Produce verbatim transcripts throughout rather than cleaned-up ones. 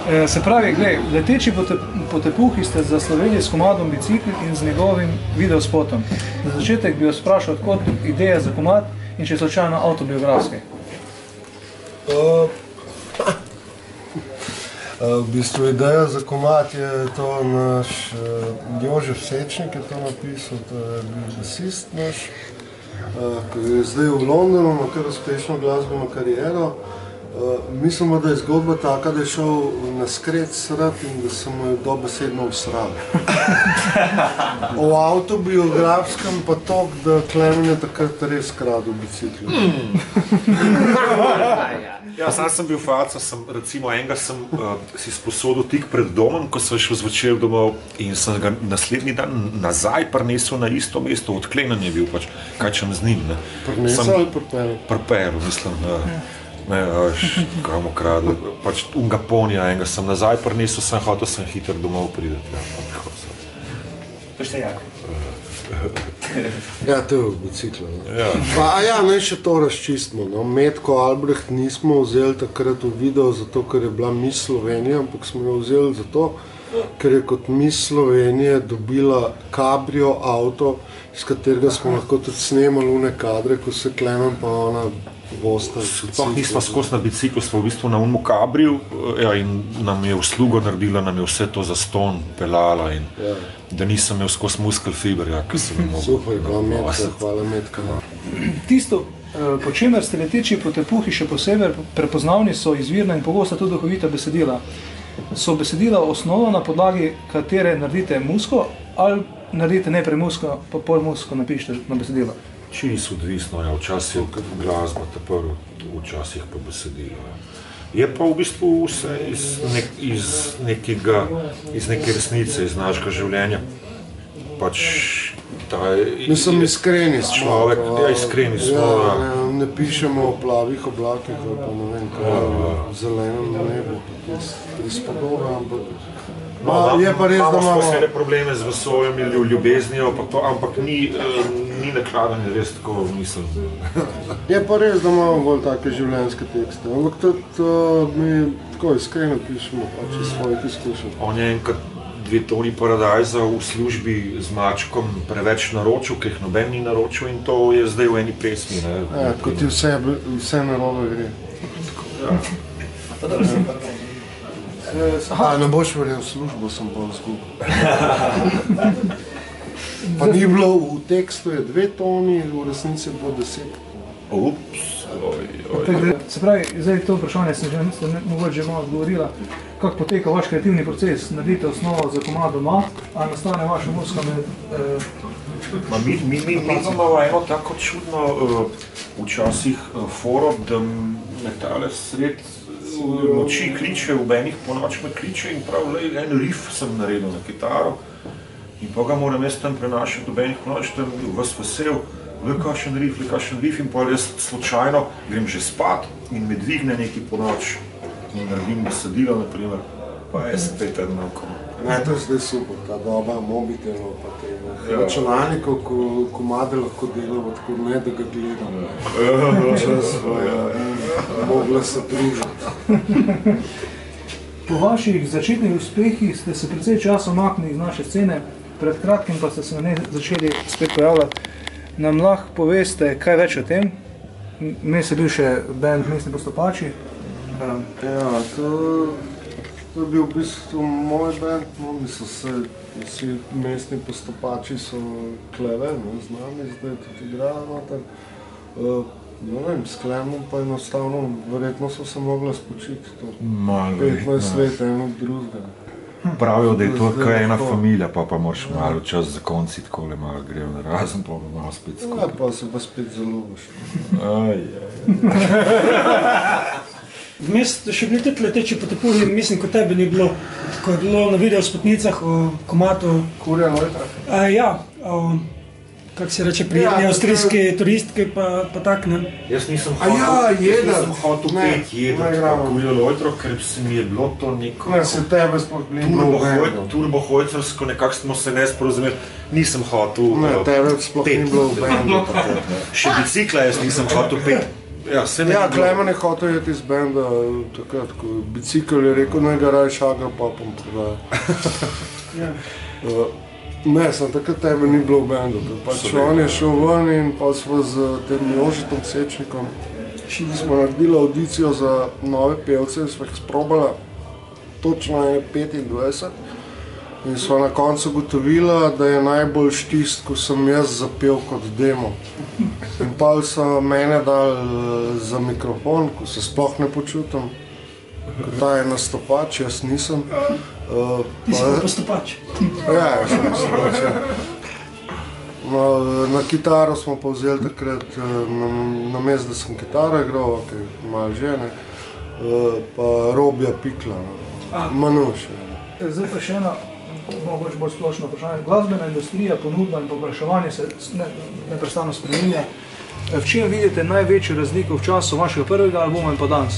Se pravi, glej, leteči po tepuhi ste zasloveli s komadom Bicikl in z njegovim videospotom. Za začetek bi vas vprašal, odkot ideja za komad in če je slučajno avtobiografski. Uh, v bistvu ideja za komad je to naš uh, Jožef Sečnik je to napisal, to je bil basist naš, uh, ki je zdaj v Londonu, ima kar uspešno glasbeno kariero. Uh, mislimo, da je zgodba taka, da je šel na skret srat in da se mu je dobesedno usral. V avtobiografskem pa tok, da Klemen je takrat res kradel bicikl. Mm. Ja, sam sem bil faca, sem, recimo enega sem uh, si sposodil tik pred domom, ko sem šel zvečer domov in sem ga naslednji dan nazaj prinesel na isto mesto, odklenen je bil pač, kaj čem z njim. Prinesel ali priperu? Priperu, mislim. Uh, Ne, kaj mu kradli, pač unga ponija enega sem nazaj prinesel, sem hotel sem hitro domov prideti. To ste jak? Ja, to je v biciklu. Ja. A ja, naj še to razčistimo. No. Metko Albrecht nismo vzeli takrat v video, zato ker je bila Miss Slovenija, ampak smo jo vzeli zato, ker je kot Miss Slovenije dobila kabrio avto, iz katerega smo lahko tudi snemali une kadre, ko se Klemen pa ona vosta. Sploh nismo skos na biciklu, smo v bistvu na unmu kabriju, ja, in nam je uslugo naredila, nam je vse to zaston pelala in ja. Da nisem imel skos muskel fiber, ja, ki sem mogel. Super, hvala Metka, hvala Metka. Tisto, po čemer ste leteči po tepuhi še posebej prepoznavni, so izvirna in pogosta tudi duhovita besedila. So besedila osnova, na podlagi katere naredite musko, ali naredite najprej musko, pa pol musko napišete na besedilo? Čisto odvisno, ja, včasih je glasba ta prvo, včasih pa besedilo. Ja. Je pa v bistvu vse iz, nek, iz, nekega, iz neke resnice, iz našega življenja. Pač ta je... Mislim, iskreni človek. Ja, iskreni smo. Ja, ne, ne pišemo o plavih oblakih, ali pa ne vem, kaj ja, zelenem nebu, prispodoba, ampak... No, da, je pa res, imamo da imamo vse probleme z vesoljem in ljubeznijo, ampak ni, uh, ni nakladanje res tako, mislim. Je pa res, da imamo bolj take življenjske tekste, ampak tudi uh, mi tako iskreno pišemo, pač iz svojih izkušenj. On je enkrat dve toni Paradajza v službi z mačkom preveč naročil, ki jih noben ni naročil in to je zdaj v eni pesmi. Ne, ja, kot ti vse, vse narobe gre. Ja. A, ne boš verjel, službo sem pa izgubil. Pa ni bilo, v tekstu je dve toni, v resnici je bilo deset. Ups, oj, oj. Se pravi, zdaj to vprašanje sem že, ste mogoče že malo odgovorila. Kako poteka vaš kreativni proces? Naredite osnovo za komad doma, a nastane vaša muzika med... Eh, Ma mi, mi, mi, mi imamo eno tako čudno uh, včasih uh, foro, da me tale sred noči kliče, v enih ponoč me kliče in prav le, en riff sem naredil na kitaro in pa ga moram jaz tam prenašati v enih ponoč, tam vas vesel, le kakšen riff, le kakšen riff in pa jaz slučajno grem že spat in me dvigne neki ponoč in naredim besedilo, naprimer, pa je spet eno oko. Ne, to je zdaj super, ta doba mobitelov pa tega. Ja. Računalnikov, ko komade lahko delamo, tako ne, da ga gledamo. Ja. Čas svoja in mogla se družiti. Po vaših začetnih uspehih ste se precej časa umaknili iz naše scene, pred kratkim pa ste se na njej začeli spet pojavljati. Nam lahko poveste kaj več o tem? Mes je bil še band Mestni postopači. Ja, to... To je bil v bistvu moj band, no, mislim se, vsi Mestni postopači so kleve, no, z nami zdaj tudi igrajo noter. Uh, ne vem, s Klemom pa enostavno, verjetno so se mogla spočiti to. petnajst let eno drugega. Pravijo, da je to kaj ena familija, pa pa moraš malo čas za konci, takole malo grejo na razen, pa malo spet skupaj. Ja, pa se pa spet zaljubiš. Aj, aj. Vmes še bili tudi leteči po tepuhi, mislim, ko tebe ni bilo, ko je bilo na video spotnicah o komatu. Kurja Lojtra. A, ja, o, kak se reče, prijetni ja, avstrijski ne... turistki pa, pa tak, ne? Jaz nisem hotel, ja, jaz nisem hotel pet jedati pa Kurja Lojtra, ker se mi je bilo to neko... Ne, se tebe sploh bilo turbohojcersko, nekako smo se ne sporozumeli, nisem hotel ne, tebe sploh ni bilo v bendu. Še bicikla jaz nisem hotel pet. Ja, se ne Ja, bi bilo- Klemen je hotel iti iz benda, takrat, ko je bicikl je rekel, naj ga rajš agropopom prodaja. Ja. Uh, ne, sem takrat tebe ni bilo v bendu, ker pač on je šel ven in pa smo z tem Jožitom Sečnikom smo naredili audicijo za nove pevce in smo jih sprobala točno petindvajset in smo na koncu ugotovila, da je najboljš tist, ko sem jaz zapel kot demo. In pa so mene dali za mikrofon, ko se sploh ne počutim, ko ta je nastopač, jaz nisem. Uh, Ti si pa postopač. Ja, ja, sem nastopač, ja. No, na kitaro smo pa vzeli takrat, na, na mesto, da sem kitaro igral, ki je malo žene, pa Robija Pikla, no. Manuš. Ja. Zdaj pa še ena, mogoče bolj splošno vprašanje. Glasbena industrija, ponudba in povpraševanje se ne, neprestano spreminja. V čem vidite največjo razliko v času vašega prvega albuma in pa danes?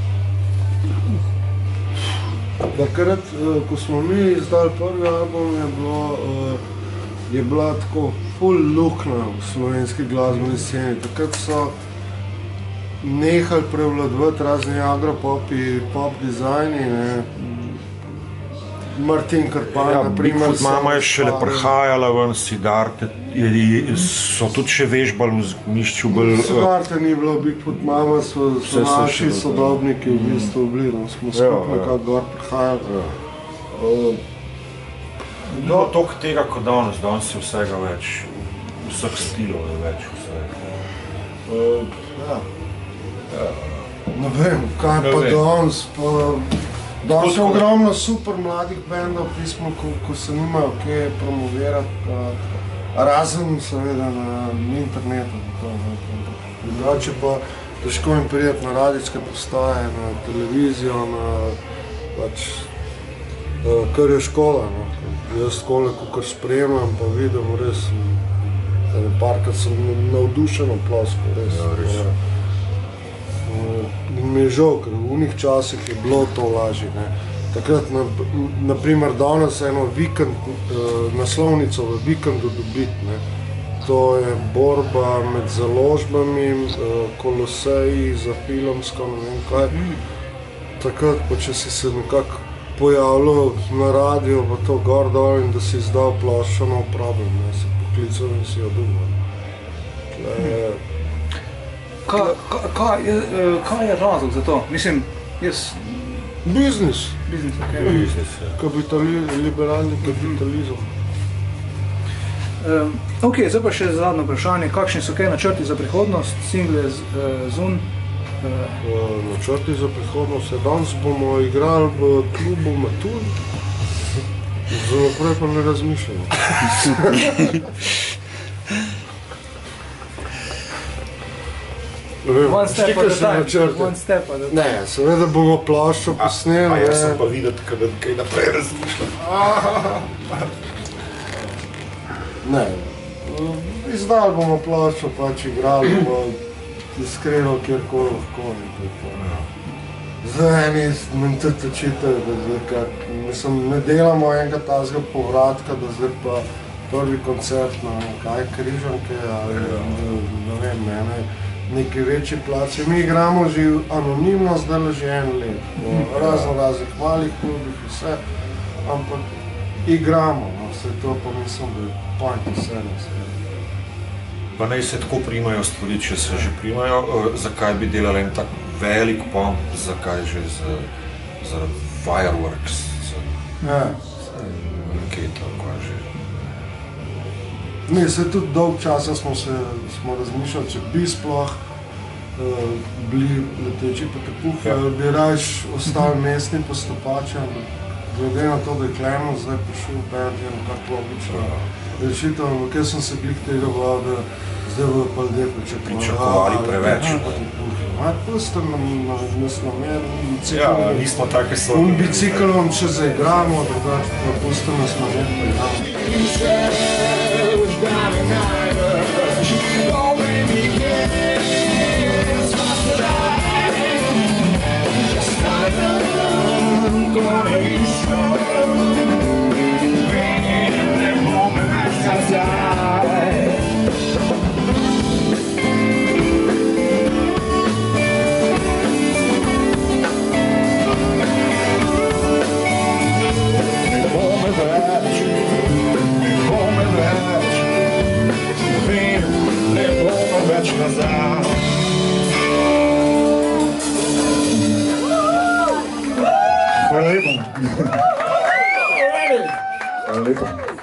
Takrat, ko smo mi izdali prvi album, je, bilo, je bila tako ful luknja v slovenski glasbeni sceni. Takrat so nehali prevladovati razni agropopi, pop dizajni, ne. Martin Krpan, Ja, na primer. Bigfoot mama je šele prihajala ven, Siddharte, so tudi še vežbali v Mišču bolj... Siddharte ni bilo, Bigfoot mama so, so Vse so naši še- sodobniki v bistvu bili, no, smo Ja, skupaj ja. nekako gor prihajali. Uh, Ni bilo toliko tega, kot danes, danes je vsega več, vseh stilov je več, vsega. uh, ja. Ne vem, kaj Ne pa vem. danes, pa... Danes je Tako- ogromno super mladih bendov, pismo, ko, ko se nimajo kje promovirati, uh, razen seveda na internetu. To, ne, drugače pa težko jim prijeti na radijske postaje, na televizijo, na pač, uh, kar je škola. No. Jaz škole, kar spremljam, pa vidim res, ene parkrat sem navdušen od ploskov, res. Ja, res. Ja. In mi je žal, ker v unih časih je bilo to lažje. Ne. Takrat, na, naprimer, danes eno vikend, eh, naslovnico v vikendu dobiti, ne. To je borba med založbami, eh, Koloseji za filmsko, ne vem kaj. Takrat, pa če si se nekako pojavljal na radio, pa to gor dol in da si izdal ploščo na uporabo, ne, si poklical in si jo dobil. Tle, Kaj, kaj, kaj, je, eh, kaj je razlog za to? Mislim, jaz... biznis. Biznis, ok. Biznis, ja. Kapitali, liberalni kapitalizem. Um, ok, zdaj pa še zadnje vprašanje. Kakšni so kaj načrti za prihodnost? Single z uh, Zun? Uh, Uh, načrti za prihodnost je danes bomo igrali v klubu Metulj. Za naprej pa ne razmišljamo. Ne vem, one step štikaj at a se time. načrte. One step at a time. Ne, seveda bomo ploščo posneli. A jaz sem ne. pa videti, kaj, kaj naprej razmišljam. Ne, izdali bomo ploščo, pač igrali bomo iskreno kjerkoli lahko. in to je to. Zdaj eni nam tudi očitajo, da zdaj kak, mislim, ne delamo enega tazga povratka, da zdaj pa prvi koncert na kaj Križanke ali ne, ne vem, mene neki večji placi. Mi igramo že anonimno, zdaj že en let, po razno raznih malih klubih, vse, ampak igramo, no, vse to pa mislim, da je point vse. Pa naj se tako primajo stvari, če se že primajo, uh, zakaj bi delali en tak velik pomp, zakaj že z, z fireworks, z Ja. raketo, kaj že. Ne, se tudi dolg časa smo se smo razmišljali, če bi sploh uh, bili leteči potepuhi, Ja. ali bi rajš ostali mestni postopači, ampak glede na to, da je Klemen zdaj prišel v band, je nekako logično rešitev, ampak jaz sem se glih tega bal, da zdaj bodo pa ljudje pričakovali. Pričakovali preveč. Ja, pusto nam, nas namer, Ja, nismo take so. un bicikl vam še zaigramo, drugače pa pusto nas namer, pa igramo. Hvala lepa. Hvala lepa.